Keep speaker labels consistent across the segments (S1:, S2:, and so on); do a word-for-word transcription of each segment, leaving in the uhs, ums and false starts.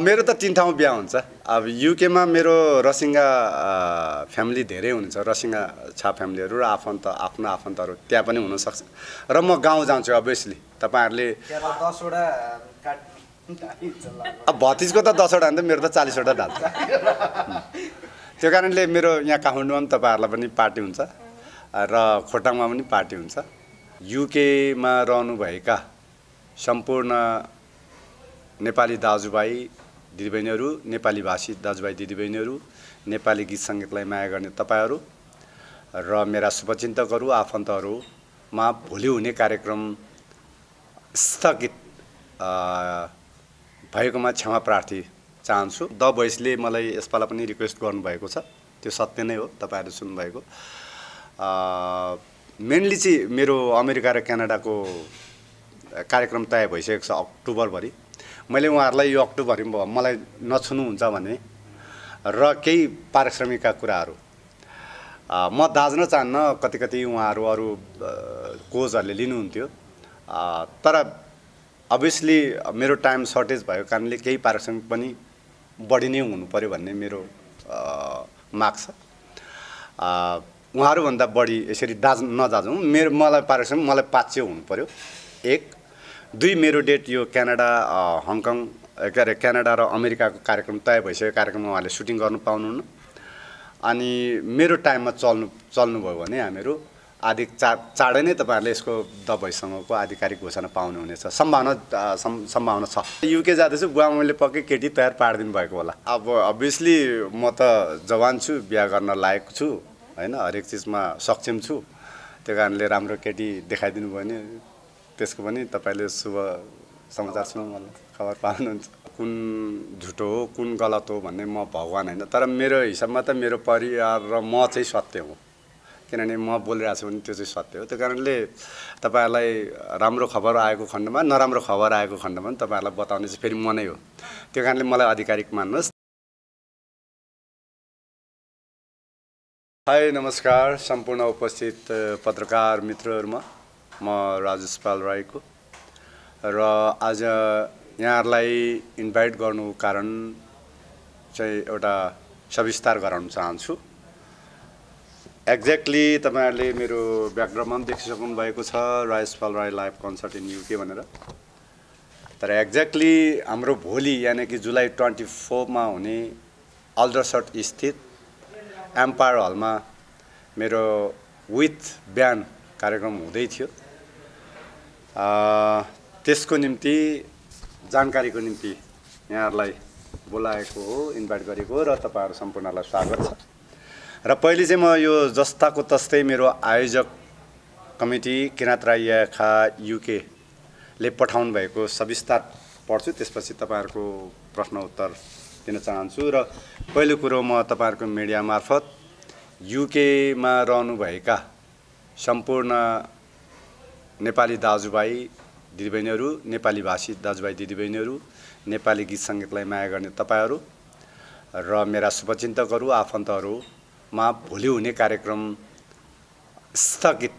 S1: मेरो त तीन ठाउँ बिहा हुन्छ। अब युकेमा मेरो रसिङ्गा फ्यामिली धेरै हुनुहुन्छ, रसिङ्गा छा फ्यामिलीहरू र आफन्त आफ्नो आफन्तहरू त्यहाँ पनि हुनसक्छ र म गाउँ जान्छु। अभियसली तपाईँहरूले
S2: दसवटा
S1: अब भतिजको त दसवटा अन्त मेरो त चालिसवटा ढाल्छ। त्यो कारणले मेरो यहाँ काठमाडौँमा पनि तपाईँहरूलाई पनि पार्टी हुन्छ र खोटाङमा पनि पार्टी हुन्छ। युकेमा रहनुभएका सम्पूर्ण नेपाली दाजुभाइ दिदीबहिनीहरू, नेपाली भाषी दाजुभाइ दिदीबहिनीहरू, नेपाली गीत सङ्गीतलाई माया गर्ने तपाईँहरू र मेरा शुभचिन्तकहरू आफन्तहरूमा भोलि हुने कार्यक्रम स्थगित भएकोमा क्षमा प्रार्थी चाहन्छु। द भोइसले मलाई यसपाला पनि रिक्वेस्ट गर्नुभएको छ, त्यो सत्य नै हो, तपाईँहरू सुन्नुभएको। मेनली चाहिँ मेरो अमेरिका र क्यानाडाको कार्यक्रम तय भइसकेको छ अक्टोबरभरि। मैले उहाँहरूलाई यो अक्टोबरभरि मलाई नछुनुहुन्छ भने र केही पारिश्रमिकका कुराहरू म दाज्न चाहन्न, कति कति उहाँहरू अरू कोचहरूले लिनुहुन्थ्यो, तर अभियसली मेरो टाइम सर्टेज भएको कारणले केही पारिश्रमिक पनि बढी नै हुनु पऱ्यो भन्ने मेरो माग छ। उहाँहरूभन्दा बढी यसरी दाज नदाजौँ। मेरो मलाई पारिश्रमिक मलाई पाँच सय हुनु पऱ्यो। एक दुई मेरो डेट यो क्यानाडा हङकङ के अरे क्यानाडा र अमेरिकाको कार्यक्रम तय भइसक्यो, कार्यक्रममा उहाँले सुटिङ गर्नु पाउनुहुन्न। अनि मेरो टाइममा चल्नु चल्नुभयो भने हामीहरू आदि चा चाँडै नै तपाईँहरूले यसको द भोइससँगको आधिकारिक घोषणा पाउनुहुनेछ, सम्भावना सम्भावना छ। युके जाँदैछु, बुवामले पक्कै केटी तयार पारिदिनु भएको होला। अब अभियसली म त जवान छु, बिहा गर्न लायक छु होइन, हरेक चिजमा सक्षम छु। त्यो कारणले राम्रो केटी देखाइदिनु भयो भने त्यसको पनि तपाईँले शुभ समाचार सुन्नु मलाई खबर पाउनुहुन्छ। कुन झुटो हो कुन गलत हो भन्ने म भगवान होइन, तर मेरो हिसाबमा त मेरो परिवार र म चाहिँ सत्य हो, किनभने म बोलिरहेको छु भने त्यो चाहिँ सत्य हो। त्यो कारणले तपाईँहरूलाई राम्रो खबर आएको खण्डमा, नराम्रो खबर आएको खण्डमा पनि तपाईँहरूलाई बताउने चाहिँ फेरि म नै हो। त्यो कारणले मलाई आधिकारिक मान्नुहोस्। हाई नमस्कार सम्पूर्ण उपस्थित पत्रकार मित्रहरूमा, म राजेश पाल राईको र आज यहाँहरूलाई इन्भाइट गर्नु कारण चाहिँ एउटा सविस्तार गराउन चाहन्छु। एक्ज्याक्टली तपाईँहरूले मेरो ब्याकग्राउन्डमा पनि देखिसक्नु भएको छ, Rajesh Pal Rai live concert in UK भनेर। तर एक्ज्याक्टली हाम्रो भोलि यानि कि जुलाई ट्वेन्टी फोरमा हुने अल्डरसट स्थित एम्पायर हलमा मेरो विथ ब्यान्ड कार्यक्रम हुँदै थियो। त्यसको निम्ति जानकारीको निम्ति यहाँहरूलाई बोलाएको हो, इन्भाइट गरेको हो र तपाईँहरू सम्पूर्णलाई स्वागत छ। र पहिले चाहिँ म यो जस्ताको तस्तै मेरो आयोजक कमिटी किराँत राई याखा युकेले पठाउनु भएको सविस्तार पढ्छु, त्यसपछि तपाईँहरूको प्रश्न उत्तर दिन चाहन्छु। र पहिलो कुरो म तपाईँहरूको मिडिया मार्फत युकेमा रहनुभएका सम्पूर्ण नेपाली दाजुभाइ दिदीबहिनीहरू, नेपाली भाषी दाजुभाइ दिदीबहिनीहरू, नेपाली गीत सङ्गीतलाई माया गर्ने तपाईँहरू र मेरा शुभचिन्तकहरू आफन्तहरूमा भोलि हुने कार्यक्रम स्थगित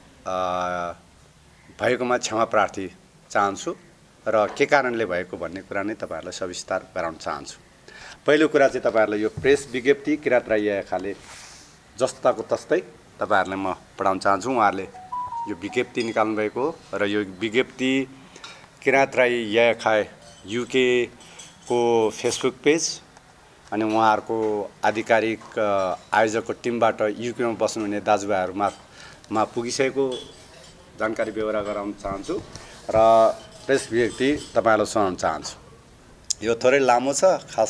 S1: भएकोमा क्षमा प्रार्थी चाहन्छु र के कारणले भएको भन्ने कुरा नै तपाईँहरूलाई सविस्तार गराउन चाहन्छु। पहिलो कुरा चाहिँ तपाईँहरूलाई यो प्रेस विज्ञप्ति किराँत राई याखाले जस्ताको तस्तै तपाईँहरूलाई म पढाउन चाहन्छु। उहाँहरूले यो विज्ञप्ति निकाल्नु भएको हो र यो विज्ञप्ति किराँत राई याखा युके को फेसबुक पेज अनि उहाँहरूको आधिकारिक आयोजकको टिमबाट युकेमा बस्नुहुने दाजुभाइहरूमा मा पुगिसकेको जानकारी बेहोरा गराउन चाहन्छु र प्रेस विज्ञप्ति तपाईँहरूलाई सुनाउन चाहन्छु। यो थोरै लामो छ, खास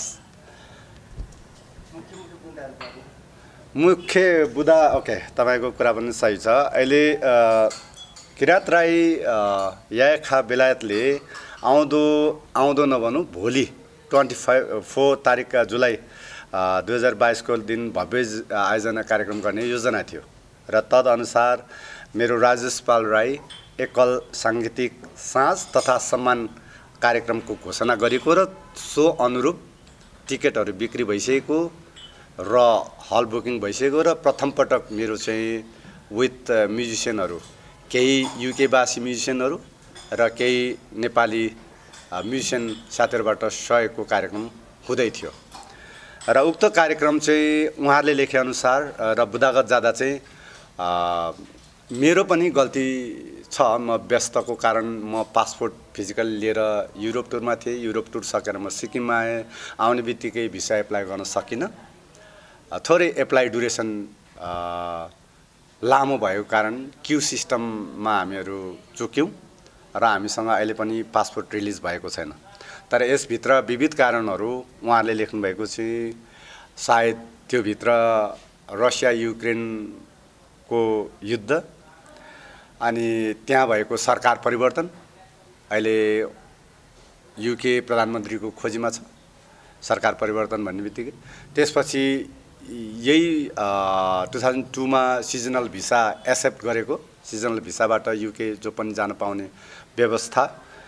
S1: मुख्य बुदा ओके तपाईँको कुरा पनि सही छ। अहिले किराँत राई याखा बेलायतले आउँदो आउँदो नभनौँ भोलि ट्वेन्टी फाइभ फोर तारिक जुलाई दुई हजार बाइसको दिन भव्य आयोजना कार्यक्रम गर्ने योजना थियो र तदअनुसार मेरो राजेश पाल राई एकल साङ्गीतिक साँझ तथा सम्मान कार्यक्रमको घोषणा गरेको र सो अनुरूप टिकटहरू बिक्री भइसकेको र हल बुकिङ भइसकेको र प्रथम पटक मेरो चाहिँ विथ म्युजिसियनहरू, केही युकेवासी म्युजिसियनहरू र केही नेपाली म्युजिसियन साथीहरूबाट सहयोगको कार्यक्रम हुँदै थियो र उक्त कार्यक्रम चाहिँ उहाँहरूले लेखेअनुसार र बुदागत जाँदा चाहिँ मेरो पनि गल्ती छ। म व्यस्तको कारण म पासपोर्ट फिजिकल लिएर युरोप टुरमा थिएँ। युरोप टुर सकेर म सिक्किममा आएँ। आउने बित्तिकै भिसा एप्लाई गर्न सकिनँ। थोरै एप्लाई ड्युरेसन लामो भएको कारण क्यु सिस्टममा हामीहरू चुक्यौँ र हामीसँग अहिले पनि पासपोर्ट रिलिज भएको छैन। तर यसभित्र विविध कारणहरू उहाँहरूले लेख्नुभएको चाहिँ सायद त्योभित्र रसिया युक्रेनको युद्ध अनि त्यहाँ भएको सरकार परिवर्तन, अहिले युके प्रधानमन्त्रीको खोजीमा छ सरकार परिवर्तन भन्ने बित्तिकै। त्यसपछि यही टु थाउजन्ड टूमा सिजनल भिसा एक्सेप्ट गरेको, सिजनल भिसाबाट युके जो पनि जान पाउने व्यवस्था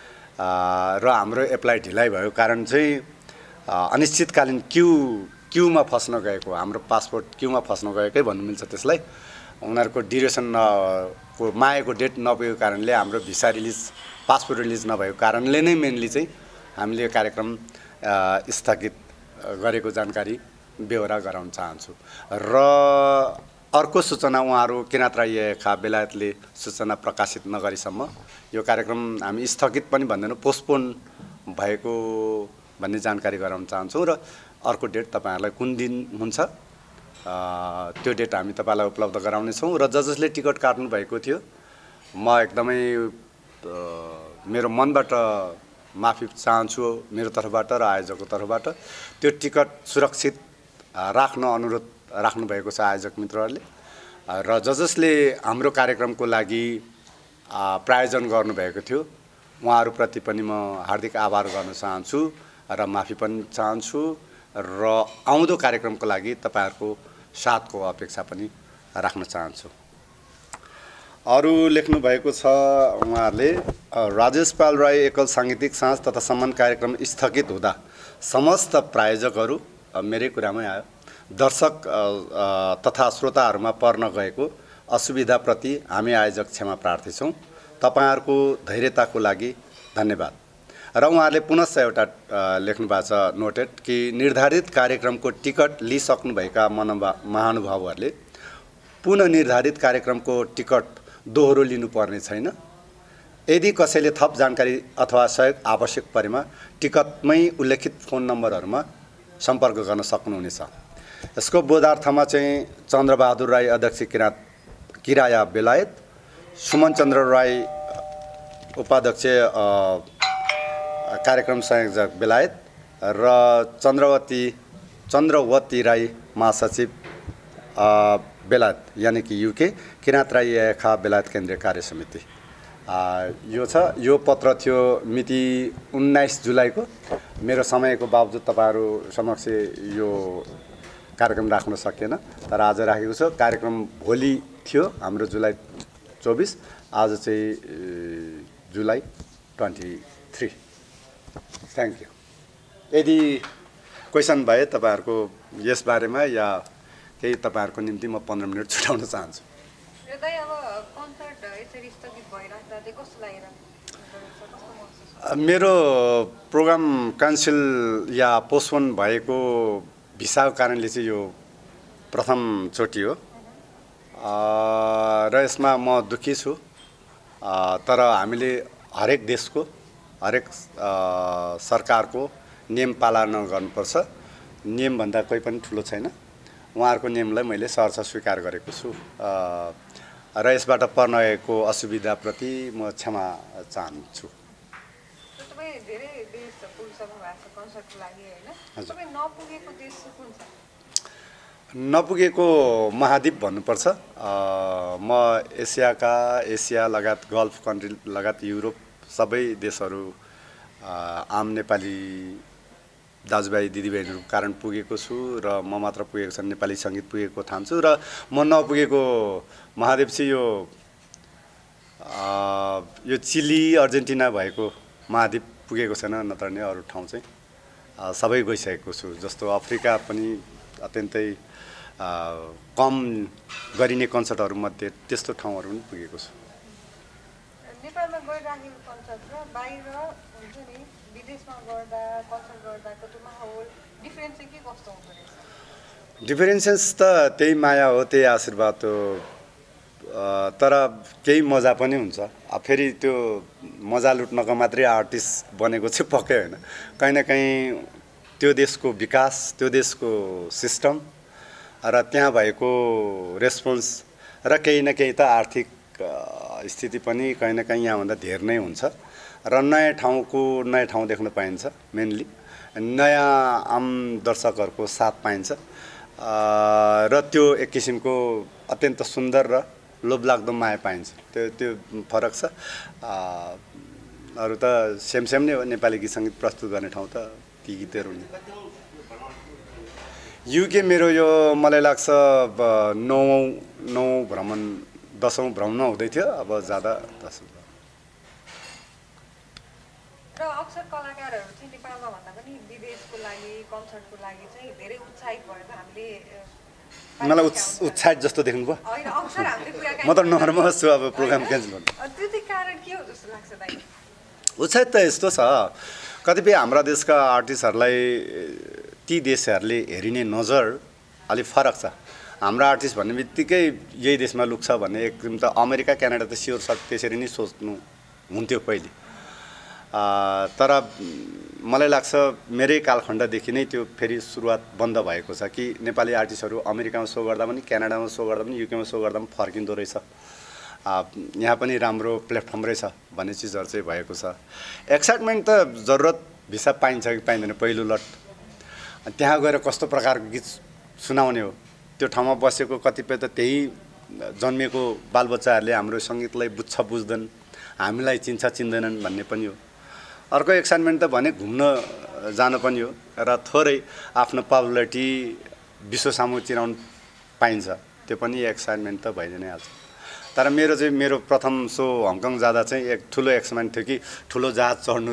S1: र हाम्रो एप्लाई ढिलाइ भएको कारण चाहिँ अनिश्चितकालीन क्यु क्युमा फस्न गएको, हाम्रो पासपोर्ट क्युमा फस्न गएकै भन्नु मिल्छ त्यसलाई। उनीहरूको ड्युरेसन को मागेको डेट नपुगेको कारणले हाम्रो भिसा रिलिज पासपोर्ट रिलिज नभएको कारणले नै मेनली चाहिँ हामीले यो कार्यक्रम स्थगित गरेको जानकारी बेहोरा गराउन चाहन्छु। र अर्को सूचना उहाँहरू किराँत राईका बेलायतले सूचना प्रकाशित नगरीसम्म यो कार्यक्रम हामी स्थगित पनि भन्दैनौँ, पोस्टपोन भएको भन्ने जानकारी गराउन चाहन्छौँ। र अर्को डेट तपाईँहरूलाई कुन दिन हुन्छ त्यो डेट हामी तपाईँलाई उपलब्ध गराउनेछौँ। र ज जसले टिकट काट्नु भएको थियो म एकदमै मेरो मनबाट माफी चाहन्छु, मेरो तर्फबाट र आयोजकको तर्फबाट। त्यो टिकट सुरक्षित राख्न अनुरोध राख्नुभएको छ आयोजक मित्रहरूले र ज जसले हाम्रो कार्यक्रमको लागि प्रायोजन गर्नुभएको थियो उहाँहरूप्रति पनि म हार्दिक आभार गर्न चाहन्छु र माफी पनि चाहन्छु र आउँदो कार्यक्रमको लागि तपाईँहरूको साथको अपेक्षा पनि राख्न चाहन्छु। अरू लेख्नु भएको छ उहाँहरूले राजेश पाल राई एकल साङ्गीतिक साँझ तथा सम्मान कार्यक्रम स्थगित हुँदा समस्त प्रायोजकहरू मेरै कुरामै आयो, दर्शक तथा श्रोताहरूमा पर्न गएको असुविधाप्रति हामी आयोजक क्षमा प्रार्थी छौँ। तपाईँहरूको धैर्यताको लागि धन्यवाद। र उहाँहरूले पुनश्च एउटा लेख्नु भएको छ नोटेड कि निर्धारित कार्यक्रमको टिकट लिइसक्नुभएका महानुभावहरूले पुनः निर्धारित कार्यक्रमको टिकट दोहोरो लिनुपर्ने छैन। यदि कसैले थप जानकारी अथवा सहयोग आवश्यक परेमा टिकटमै उल्लेखित फोन नम्बरहरूमा सम्पर्क गर्न सक्नुहुनेछ। यसको बोधार्थमा चाहिँ चन्द्रबहादुर राई अध्यक्ष किराँत किराया बेलायत, सुमन चन्द्र राई उपाध्यक्ष कार्यक्रम संयोजक बेलायत र चन्द्रवती चन्द्रवती राई महासचिव बेलायत यानि कि युके, किराँत राई खा बेलायत केन्द्रीय कार्य समिति। यो छ, यो पत्र थियो मिति उन्नाइस जुलाईको। मेरो समयको बावजुद तपाईँहरू समक्ष यो कार्यक्रम राख्न सकिएन, तर आज राखेको छ। कार्यक्रम भोलि थियो हाम्रो जुलाई चौबिस, आज चाहिँ July twenty three. Thank you. यदि क्वेसन भए तपाईँहरूको यसबारेमा या केही तपाईँहरूको निम्ति म पन्ध्र मिनट छुटाउन चाहन्छु। मेरो प्रोग्राम क्यान्सल या पोस्टपोन भएको भिसाको कारणले चाहिँ यो प्रथमचोटि हो र यसमा म दुःखी छु। तर हामीले हरेक देशको हरेक सरकारको नियम पालना गर्नुपर्छ। नियमभन्दा कोही पनि ठुलो छैन। उहाँहरूको नियमलाई मैले सहर्ष स्वीकार गरेको छु र यसबाट पर्न गएको असुविधाप्रति म क्षमा चाहन्छु। नपुगेको महाद्वीप भन्नुपर्छ। म एसियाका एसिया लगायत गल्फ कन्ट्री लगायत युरोप सबै देशहरू आम नेपाली दाजुभाइ दिदीबहिनीहरूको कारण पुगेको छु र म मात्र पुगेको छैन, नेपाली सङ्गीत पुगेको ठान्छु। र म नपुगेको महाद्वीप चाहिँ यो यो चिली अर्जेन्टिना भएको महाद्वीप पुगेको छैन, नत्र नै अरू ठाउँ चाहिँ सबै गइसकेको छु। जस्तो अफ्रिका पनि अत्यन्तै कम गरिने कन्सर्टहरूमध्ये त्यस्तो ठाउँहरू पनि पुगेको छु।
S2: नेपालमा गइराखेको कन्सर्ट र बाहिर हुन्छ नि विदेशमा गर्दा कन्सर्ट गर्दाको त्यो माहौल डिफरेन्स चाहिँ के कस्तो हुँदो रहेछ?
S1: डिफरेन्सेस त त्यही माया हो, त्यही आशीर्वाद हो, तर केही मजा पनि हुन्छ। अब फेरि त्यो मजा लुट्नको मात्रै आर्टिस्ट बनेको चाहिँ पक्कै होइन। कहीँ न कहीँ त्यो देशको विकास, त्यो देशको सिस्टम र त्यहाँ भएको रेस्पोन्स र केही न केही त आर्थिक स्थिति पनि कहीँ न कहीँ यहाँभन्दा धेर नै हुन्छ र नयाँ ठाउँको नयाँ ठाउँ देख्न पाइन्छ। मेनली नयाँ आम दर्शकहरूको साथ पाइन्छ र त्यो एक किसिमको अत्यन्त सुन्दर र लोभलाग्दो माया पाइन्छ। त्यो त्यो फरक छ। अरू त सेम सेम नै हो। नेपाली गीत सङ्गीत प्रस्तुत गर्ने ठाउँ त ती गीतहरू हुन्। युके मेरो यो मलाई लाग्छ नौ नौ भ्रमण दसौँ भ्रमण हुँदै थियो, अब जाँदा दसौँ।
S2: र अक्सर कलाकारहरू चाहिँ नेपालमा भन्दा पनि विदेशको लागि कन्सर्टको लागि चाहिँ धेरै उत्साहित भएको हामीले
S1: मलाई उत्साहित जस्तो देख्नुभयो?
S2: होइन, अक्सर हामीले कुराकानी
S1: म त नर्भस छु अब प्रोग्राम क्यान्सल गर्नु।
S2: त्यो चाहिँ कारण के हो जस्तो लाग्छ दाइ?
S1: उत्साहित त यस्तो छ, कतिपय हाम्रा देशका आर्टिस्टहरूलाई ती देशहरूले हेरिने नजर अलिक फरक छ। हाम्रा आर्टिस्ट भन्ने बित्तिकै यही देशमा लुक्छ भन्ने एकदम त अमेरिका क्यानाडा त स्योर छ, त्यसरी नै सोच्नु हुन्थ्यो पहिले। तर मलाई लाग्छ मेरै कालखण्डदेखि नै त्यो फेरि सुरुवात बन्द भएको छ कि नेपाली आर्टिस्टहरू अमेरिकामा सो गर्दा पनि, क्यानाडामा सो गर्दा पनि, युकेमा सो गर्दा पनि फर्किँदो रहेछ। यहाँ पनि राम्रो प्लेटफर्म रहेछ भन्ने चिजहरू चाहिँ भएको छ। एक्साइटमेन्ट त जरुरत भिसा पाइन्छ कि पाइँदैन पहिलो लट, त्यहाँ गएर कस्तो प्रकारको गीत सुनाउने हो, त्यो ठाउँमा बसेको कतिपय त त्यही जन्मिएको बालबच्चाहरूले हाम्रो सङ्गीतलाई बुझ्छ बुझ्दैन, हामीलाई चिन्छ चिन्दैनन् भन्ने पनि हो। अर्को एक्साइटमेन्ट त भने घुम्न जान पनि हो र थोरै आफ्नो पपुलारिटी विश्व सामु चिनाउनु पाइन्छ, त्यो पनि एक्साइटमेन्ट त भइ नै हाल्छ। तर मेरो चाहिँ मेरो प्रथम सो हङकङ जाँदा चाहिँ एक ठुलो एक्साइटमेन्ट थियो कि ठुलो जहाज चढ्नु,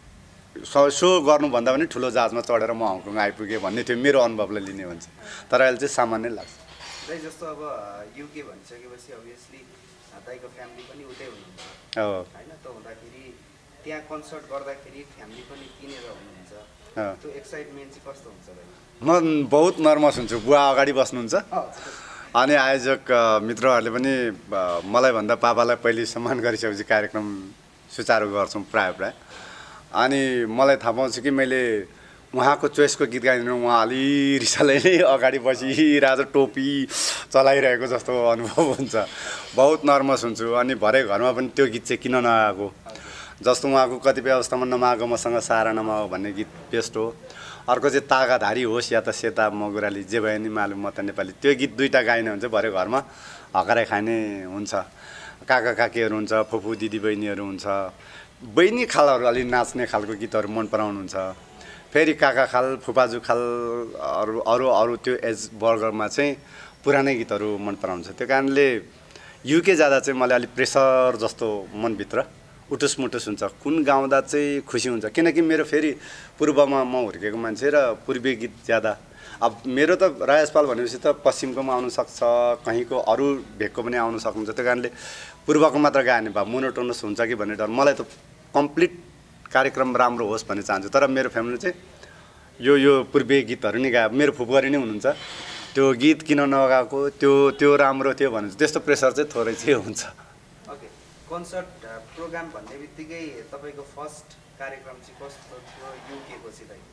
S1: सो गर्नुभन्दा पनि ठुलो जहाजमा चढेर म हङकङ आइपुगेँ भन्ने थियो मेरो अनुभवलाई लिने भन्छ। तर अहिले चाहिँ सामान्य लाग्छ।
S3: दाइ जस्तो अब युके भनिसकेपछि अभियसली दाइको फ्यामिली पनि उतै हुनुहुन्छ होइन, त हुँदाखेरि त्यहाँ कन्सर्ट गर्दाखेरि फ्यामिली पनि किनेर हुनुहुन्छ, त्यो एक्साइटमेन्ट चाहिँ कस्तो हुन्छ दाइ?
S1: म बहुत नर्भस हुन्छु। बुवा अगाडि बस्नुहुन्छ अनि आयोजक मित्रहरूले पनि मलाई भन्दा पापालाई पहिले सम्मान गरिसकेपछि कार्यक्रम सुचारू गर्छौँ प्रायः प्रायः। अनि मलाई थाहा पाउँछु कि मैले उहाँको चोइसको गीत गाइदिनु, उहाँ अलि रिसाले नै अगाडि बसिरहेको टोपी चलाइरहेको जस्तो अनुभव हुन्छ। बहुत नर्भस हुन्छु। अनि भरे घरमा पनि त्यो गीत चाहिँ किन नआएको, जस्तो उहाँको कतिपय अवस्थामा नमागो मसँग सारा नमागो भन्ने गीत बेस्ट हो। अर्को चाहिँ तागाधारी होस् या त सेता मगुराली, जे भयो नि मालुम म त नेपाली, त्यो गीत दुईवटा गाइने हुन्छ भरे घरमा हकाराइ खाने हुन्छ। काका काकीहरू हुन्छ, फुपू दिदी बहिनीहरू हुन्छ, बहिनी खालहरू अलि नाच्ने खालको गीतहरू मन पराउनुहुन्छ। फेरि काका खाल फुपाजु खाल अरू अरू अरू त्यो एज वर्गमा चाहिँ पुरानै गीतहरू मन पराउँछ। त्यो कारणले युके जाँदा चाहिँ मलाई अलिक प्रेसर जस्तो मनभित्र उटुस मुटुस हुन्छ, कुन गाउँदा चाहिँ खुसी हुन्छ। किनकि मेरो फेरि पूर्वमा म हुर्केको मान्छे र पूर्वीय गीत ज्यादा। अब मेरो त राजपाल भनेपछि त पश्चिमकोमा आउनसक्छ, कहीँको अरू भेगको पनि आउन सक्नुहुन्छ। त्यो कारणले पूर्वको मात्र गायो भने भए मोनोटोनस हुन्छ कि भन्ने डर। मलाई त कम्प्लिट कार्यक्रम राम्रो होस् भन्ने चाहन्छु। तर मेरो फ्यामिली चाहिँ यो यो पूर्वीय गीतहरू नै गायो। मेरो फुपरी नै हुनुहुन्छ, त्यो गीत किन नगाएको, त्यो त्यो राम्रो थियो भन्नुहुन्छ। त्यस्तो प्रेसर चाहिँ थोरै चाहिँ हुन्छ।
S3: ओके, कन्सर्ट प्रोग्राम भन्ने बित्तिकै तपाईँको फर्स्ट कार्यक्रम चाहिँ कस्तो थियो युकेको चाहिँ दाइ?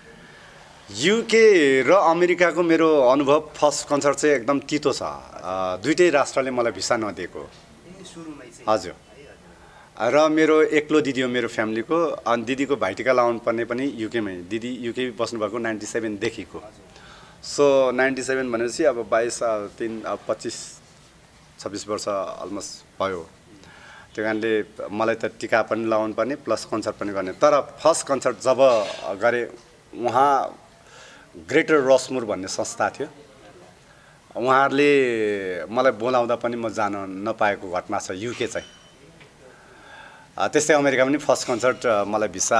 S1: युके र अमेरिकाको मेरो अनुभव फर्स्ट कन्सर्ट चाहिँ एकदम तितो छ। दुइटै राष्ट्रले मलाई भिसा नदिएको। हजुर। र मेरो एक्लो दिदी हो मेरो फ्यामिलीको, अनि दिदीको भाइटिका लाउनु पर्ने पनि युकेमै। दिदी युके बस्नुभएको नाइन्टी सेभेनदेखिको। सो नाइन्टी सेभेन भनेपछि अब बाइस तिन अब पच्चिस छब्बिस वर्ष अलमोस्ट भयो। त्यो कारणले मलाई त टिका पनि लाउनु पर्ने प्लस कन्सर्ट पनि गर्ने। तर फर्स्ट कन्सर्ट जब गरेँ, उहाँ ग्रेटर रसमुर भन्ने संस्था थियो, उहाँहरूले मलाई बोलाउँदा पनि म जान नपाएको घटना छ युके चाहिँ। त्यस्तै अमेरिका पनि फर्स्ट कन्सर्ट मलाई भिसा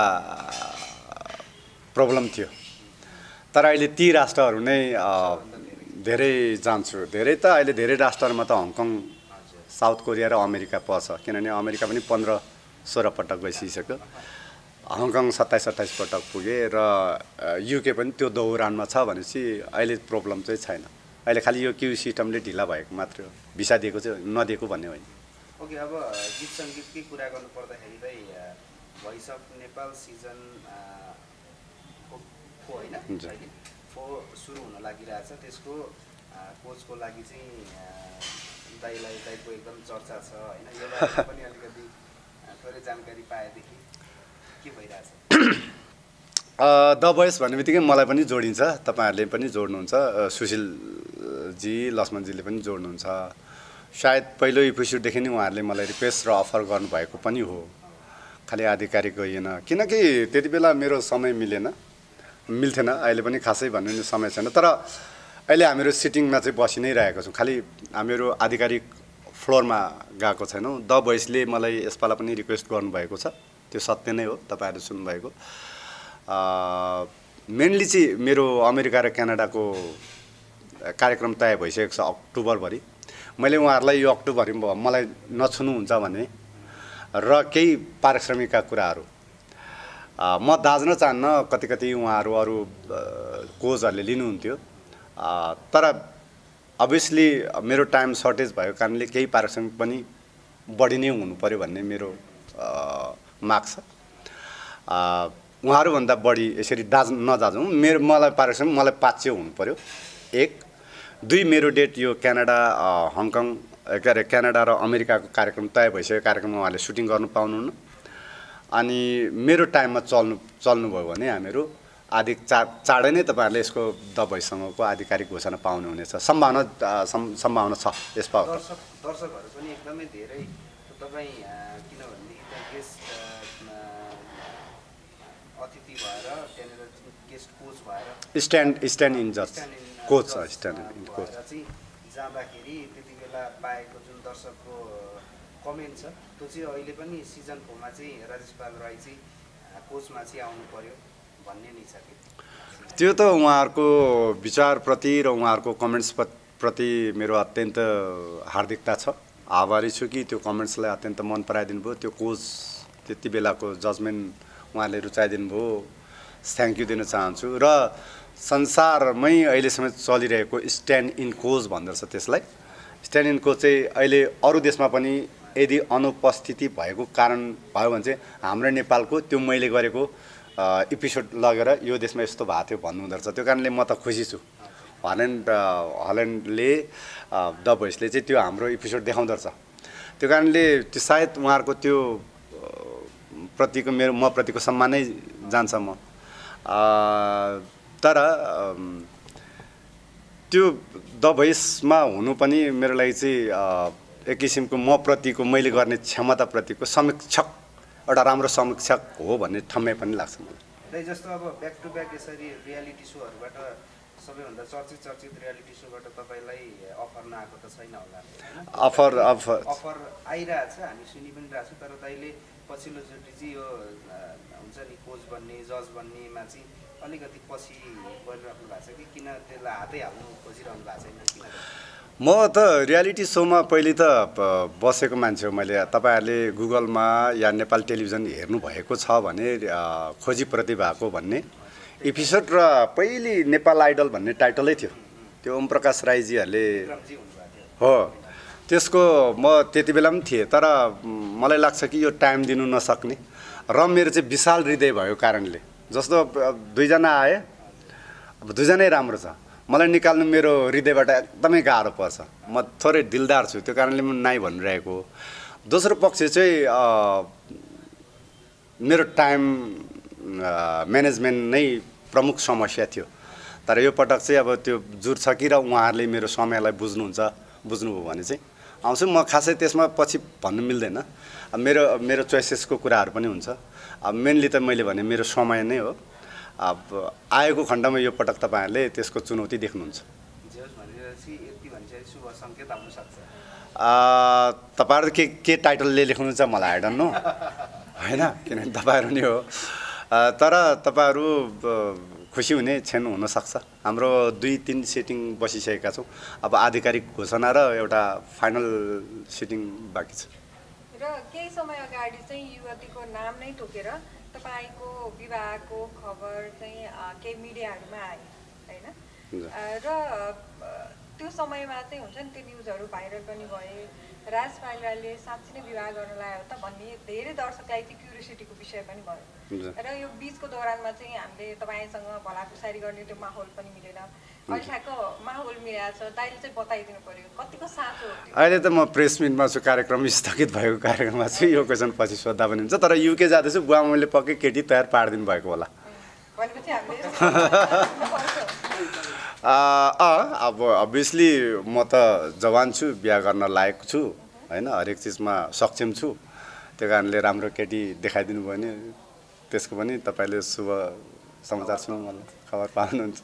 S1: प्रब्लम थियो। तर अहिले ती राष्ट्रहरू नै धेरै जान्छु। धेरै त अहिले धेरै राष्ट्रहरूमा त हङकङ, साउथ कोरिया र अमेरिका पर्छ, किनभने अमेरिका पनि पन्ध्र सोह्र पटक गइसकिसक्यो। हङकङ सत्ताइस अट्ठाइस पटक पुगेँ र युके पनि त्यो दौरानमा छ भनेपछि अहिले प्रब्लम चाहिँ छैन। अहिले खालि यो क्यु सिस्टमले ढिला भएको मात्र हो, भिसा दिएको चाहिँ नदिएको भन्ने होइन।
S3: ओके, अब गीत सङ्गीतकै कुरा गर्नु पर्दाखेरि चाहिँ voice of Nepal season four होइन अहिले फोर सुरु हुन लागिरहेछ। त्यसको कोचको लागि चाहिँ दाइलाई दाइको एकदम चर्चा छ होइन, यो बारेमा पनि अलिकति थोरै जानकारी पाएदेखि के भइरहेछ?
S1: द भोइस भन्ने बित्तिकै मलाई पनि जोडिन्छ, तपाईँहरूले पनि जोड्नुहुन्छ, सुशीलजी लक्ष्मणजीले पनि जोड्नुहुन्छ। सायद पहिलो एपिसोडदेखि नै उहाँहरूले मलाई रिक्वेस्ट र अफर गर्नुभएको पनि हो, खालि आधिकारिक होइन, किनकि त्यति बेला मेरो समय मिलेन मिल्थेन। अहिले पनि खासै भन्नु नि समय छैन, तर अहिले हामीहरू सिटिङमा चाहिँ बसि नै रहेको छौँ, खालि हामीहरू आधिकारिक फ्लोरमा गएको छैनौँ। द भोइसले मलाई यसपाला पनि रिक्वेस्ट गर्नुभएको छ, त्यो सत्य नै हो, तपाईँहरू सुन्नुभएको। मेनली चाहिँ मेरो अमेरिका र क्यानाडाको कार्यक्रम तय भइसकेको छ अक्टोबरभरि। मैले उहाँहरूलाई यो अक्टोबरमा मलाई नछुनुहुन्छ भने र केही पारिश्रमिकका कुराहरू म दाज्न चाहन्न, कति कति उहाँहरू अरू कोचहरूले लिनुहुन्थ्यो, तर अभियसली मेरो टाइम सर्टेज भएको कारणले केही पारिश्रमिक पनि बढी नै हुनु पऱ्यो भन्ने मेरो माग छ। उहाँहरूभन्दा बढी यसरी दाज नदाजौँ, मेरो मलाई पारिश्रमिक मलाई पाँच सय हुनु पऱ्यो एक। दुई, मेरो डेट यो क्यानाडा हङकङ के अरे क्यानाडा र अमेरिकाको कार्यक्रम तय भइसक्यो, कार्यक्रममा उहाँले सुटिङ गर्नु पाउनुहुन्न। अनि मेरो टाइममा चल्नु चल्नुभयो भने हामीहरू आदि चा चाँडै नै तपाईँहरूले यसको द भोइससँगको आधिकारिक घोषणा पाउनुहुनेछ, सम्भावना सम्भावना छ यसमा।
S3: दर्शक दर्शकहरू पनि एकदमै धेरै तपाईँ किनभनेदेखि गेस्ट अतिथि भएर त्यहाँनिर गेस्ट कोच भएर
S1: स्ट्यान्ड स्ट्यान्ड इन जज कोच छ, स्ट्यान्ड इन कोच
S3: चाहिँ जाँदाखेरि त्यति बेला पाएको जुन दर्शकको कमेन्ट छ त्यो चाहिँ अहिले पनि सिजन फोरमा चाहिँ राजेश पाल राई चाहिँ कोचमा चाहिँ आउनु पर्यो भन्ने नै छ कि?
S1: त्यो त उहाँहरूको विचारप्रति र उहाँहरूको कमेन्ट्स प्रति मेरो अत्यन्त हार्दिकता छ, आभारी छु कि त्यो कमेन्ट्सलाई अत्यन्त मन पराइदिनु भयो, त्यो कोच त्यति बेलाको जजमेन्ट उहाँले रुचाइदिनु भयो, थ्याङ्क यू दिन चाहन्छु। र संसारमै अहिलेसम्म चलिरहेको स्ट्यान्ड इन कोच भन्दो रहेछ त्यसलाई। स्ट्यान्ड इन कोच चाहिँ अहिले अरू देशमा पनि यदि अनुपस्थिति भएको कारण भयो भने चाहिँ हाम्रो नेपालको त्यो मैले गरेको एपिसोड लगेर यो देशमा यस्तो भएको थियो भन्नुहुँदो रहेछ। त्यो कारणले म त खुसी छु, हल्यान्ड हल्यान्डले द भोइसले चाहिँ त्यो हाम्रो एपिसोड देखाउँदो रहेछ। त्यो कारणले त्यो सायद उहाँहरूको त्यो प्रतिको मेरो म प्रतिको सम्मानै जान्छ म। तर त्यो द भोइसमा हुनु पनि मेरो लागि चाहिँ एक किसिमको म प्रतिको मैले गर्ने क्षमताप्रतिको समीक्षक, एउटा राम्रो समीक्षक हो भन्ने ठम्मै पनि लाग्छ मलाई।
S3: दाइ जस्तो अब ब्याक टु ब्याक यसरी रियालिटी सोहरूबाट सबैभन्दा चर्चित चर्चित रियालिटी सोबाट तपाईँलाई अफर नआएको त छैन होला?
S1: अफर अफर
S3: अफर आइरहेछ, हामी सुनि पनि रहेको छ, तर दाइले पछिल्लोचोटि चाहिँ यो हुन्छ नि कोच बन्ने जज बन्नेमा चाहिँ अलिकति पछि परिराख्नु भएको छ कि किन त्यसलाई हातै हाल्नु खोजिरहनु भएको छैन किन?
S1: म त रियालिटी सोमा पहिले त बसेको मान्छे हो। मैले तपाईँहरूले गुगलमा या नेपाल टेलिभिजन हेर्नुभएको छ भने खोजी प्रतिभाको भन्ने एपिसोड र पहिले नेपाल आइडल भन्ने टाइटलै थियो, त्यो ओम प्रकाश राईजीहरूले हो, त्यसको म त्यति बेला पनि थिएँ। तर मलाई लाग्छ कि यो टाइम दिनु नसक्ने र मेरो चाहिँ विशाल हृदय भएको कारणले, जस्तो दुईजना आए, अब दुईजनै राम्रो छ, मलाई निकाल्नु मेरो हृदयबाट एकदमै गाह्रो पर्छ, म थोरै दिलदार छु, त्यो कारणले म नाइ भनिरहेको हो। दोस्रो पक्ष चाहिँ मेरो टाइम म्यानेजमेन्ट नै प्रमुख समस्या थियो, तर यो पटक चाहिँ अब त्यो जुर छ कि र उहाँहरूले मेरो समयलाई बुझ्नुहुन्छ, बुझ्नुभयो भने चाहिँ आउँछु। म खासै त्यसमा पछि भन्नु मिल्दैन, मेरो मेरो चोइसेसको कुराहरू पनि हुन्छ। अब मेनली त मैले भने मेरो समय नै हो। अब आएको खण्डमा यो पटक तपाईँहरूले त्यसको चुनौती देख्नुहुन्छ। तपाईँहरू के के टाइटलले लेख्नुहुन्छ मलाई आइ डोन्ट नो होइन, किनभने तपाईँहरू नै हो। तर तपाईँहरू खुसी हुने क्षण हुनसक्छ। हाम्रो दुई तिन सिटिङ बसिसकेका छौँ, अब आधिकारिक घोषणा र एउटा फाइनल सिटिङ बाँकी छ।
S2: र केही समय अगाडि चाहिँ युवतीको नाम नै तोकेर तपाईँको विवाहको खबर चाहिँ केही मिडियाहरूमा आयो होइन र त्यो समयमा चाहिँ हुन्छ नि त्यो न्युजहरू भाइरल पनि भए राज पाइलाले साँच्चै नै विवाह गर्न लाग्यो त भन्ने धेरै दर्शकलाई चाहिँ क्युरियोसिटीको विषय पनि भयो र यो बिचको दौरानमा चाहिँ हामीले तपाईँसँग भलाकुसारी गर्ने त्यो माहौल पनि मिलेन अहिले ठ्याक्क माहौल मिलाएको छ दाइले चाहिँ बताइदिनु पर्यो कतिको साँचो हो
S1: अहिले त म प्रेस मिटमा छु कार्यक्रम स्थगित भएको कार्यक्रममा छु यो क्वेसन पछि सोद्धा पनि हुन्छ तर युके जाँदैछु बुवामले पक्कै केटी तयार पारिदिनु भएको होला
S2: भनेपछि हामीले
S1: अब अभियसली म त जवान छु बिहा गर्न लायक छु होइन हरेक चिजमा सक्षम छु त्यो कारणले राम्रो केटी देखाइदिनु भयो भने त्यसको पनि तपाईँले शुभ समाचार सुन्नु मलाई खबर पाउनुहुन्छ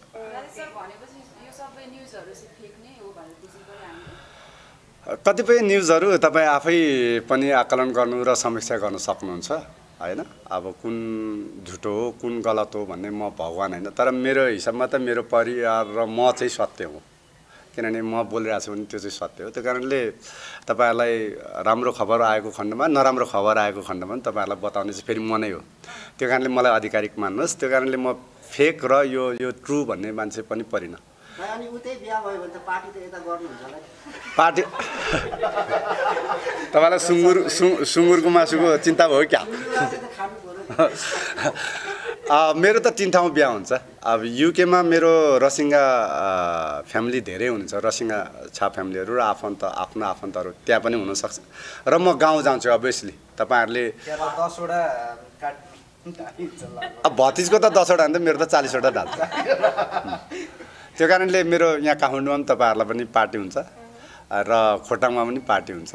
S1: कतिपय न्युजहरू तपाईँ आफै पनि आकलन गर्नु र समीक्षा गर्न सक्नुहुन्छ होइन अब कुन झुटो हो कुन गलत हो भन्ने म भगवान होइन तर मेरो हिसाबमा त मेरो परिवार र म चाहिँ सत्य हो किनभने म बोलिरहेको छु भने त्यो चाहिँ सत्य हो त्यो कारणले तपाईँहरूलाई राम्रो खबर आएको खण्डमा नराम्रो खबर आएको खण्डमा पनि तपाईँहरूलाई बताउने चाहिँ फेरि म नै हो त्यो कारणले मलाई आधिकारिक मान्नुहोस् त्यो कारणले म फेक र यो यो ट्रु भन्ने मान्छे पनि परिनँ पार्टी तपाईँलाई सुँगुर सुँगुरको मासुको चिन्ता भयो क्या मेरो त तिन ठाउँ बिहा हुन्छ अब युकेमा मेरो रसिङ्गा फ्यामिली धेरै हुनुहुन्छ रसिङ्गा छा फ्यामिलीहरू र आफन्त आफ्नो आफन्तहरू त्यहाँ पनि हुनसक्छ र म गाउँ जान्छु अभियसली तपाईँहरूले अब भतिजको त दसवटा भने त मेरो त चालिसवटा ढाल्छ त्यो कारणले मेरो यहाँ काठमाडौँमा पनि तपाईँहरूलाई पनि पार्टी हुन्छ र खोटाङमा पनि पार्टी हुन्छ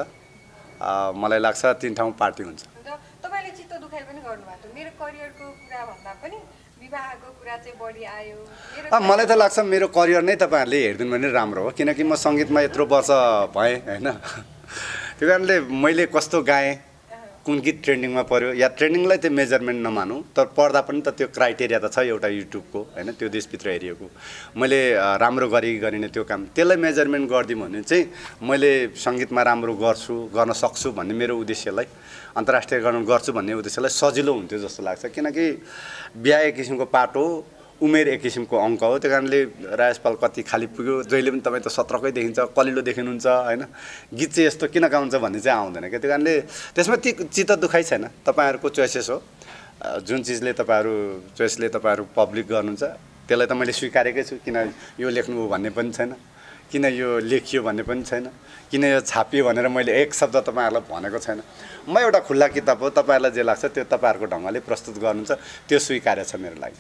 S1: मलाई लाग्छ तिन ठाउँ पार्टी हुन्छ
S2: तपाईँले चित्त दुखाइ पनि गर्नुभएको मेरो करियरको कुरा भन्दा पनि विवाहको कुरा चाहिँ बढी आयो
S1: मलाई त लाग्छ मेरो करियर नै तपाईँहरूले हेरिदिनु भने राम्रो हो किनकि म सङ्गीतमा यत्रो वर्ष भएँ होइन त्यो कारणले मैले कस्तो गाएँ कुन गीत ट्रेन्डिङमा पर्यो या ट्रेन्डिङलाई त्यो मेजरमेन्ट नमानौँ तर पर्दा पनि त त्यो क्राइटेरिया त छ एउटा युट्युबको होइन त्यो देशभित्र हेरिएको मैले राम्रो गरी गरिने त्यो काम त्यसलाई मेजरमेन्ट गरिदिउँ भने चाहिँ मैले सङ्गीतमा राम्रो गर्छु गर्न सक्छु भन्ने मेरो उद्देश्यलाई अन्तर्राष्ट्रियकरण गर्छु भन्ने उद्देश्यलाई सजिलो हुन्थ्यो जस्तो लाग्छ किनकि बिहा एक किसिमको पाटो उमेर एक किसिमको अङ्क हो त्यो कारणले राजपाल कति खाली पुग्यो जहिले पनि तपाईँ त सत्रकै देखिन्छ कलिलो देखिनुहुन्छ होइन गीत चाहिँ यस्तो किन गाउँछ भन्ने चाहिँ आउँदैन क्या त्यो कारणले त्यसमा ती चित्त दुखाइ छैन तपाईँहरूको चोइसेस हो जुन चिजले तपाईँहरू चोइसले तपाईँहरू पब्लिक गर्नुहुन्छ त्यसलाई त मैले स्वीकारेकै छु किन यो लेख्नु भन्ने पनि छैन किन यो लेखियो भन्ने पनि छैन किन यो छापियो भनेर मैले एक शब्द तपाईँहरूलाई भनेको छैन म एउटा खुल्ला किताब हो तपाईँहरूलाई जे लाग्छ त्यो तपाईँहरूको ढङ्गले प्रस्तुत गर्नुहुन्छ त्यो स्वीकार्य छ मेरो लागि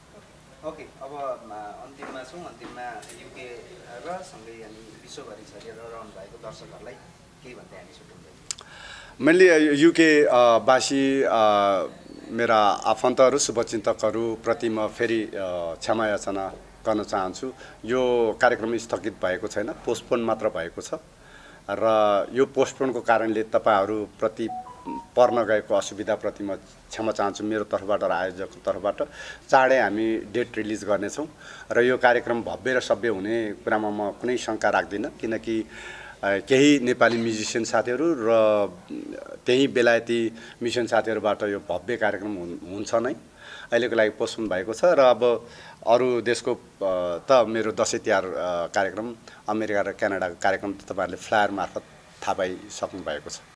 S3: ओके अब अन्तिममा छौँ अन्तिममा युके र सँगै अनि विश्वभरि छरिएर रहनु भएको दर्शकहरूलाई के भन्दै हामी छुट्याउँदै
S1: मैले युके वासी मेरा आफन्तहरू शुभचिन्तकहरूप्रति म फेरि क्षमा याचना गर्न चाहन्छु यो कार्यक्रम स्थगित भएको छैन पोस्टपोन मात्र भएको छ र यो पोस्टपोनको कारणले तपाईँहरूप्रति पर्न गएको असुविधाप्रति म क्षमा चाहन्छु मेरो तर्फबाट र आयोजकको तर्फबाट चाँडै हामी डेट रिलिज गर्नेछौँ र यो कार्यक्रम भव्य र सभ्य हुने कुरामा म कुनै शङ्का राख्दिनँ किनकि केही नेपाली म्युजिसियन साथीहरू र त्यही बेलायती म्युजिसियन साथीहरूबाट यो भव्य कार्यक्रम हुन्छ नै अहिलेको लागि पोस्टपोन भएको छ र अब अरू देशको त मेरो दसैँ तिहार कार्यक्रम अमेरिका र क्यानाडाको कार्यक्रम त तपाईँहरूले फ्लायर मार्फत थाहा पाइसक्नु भएको छ।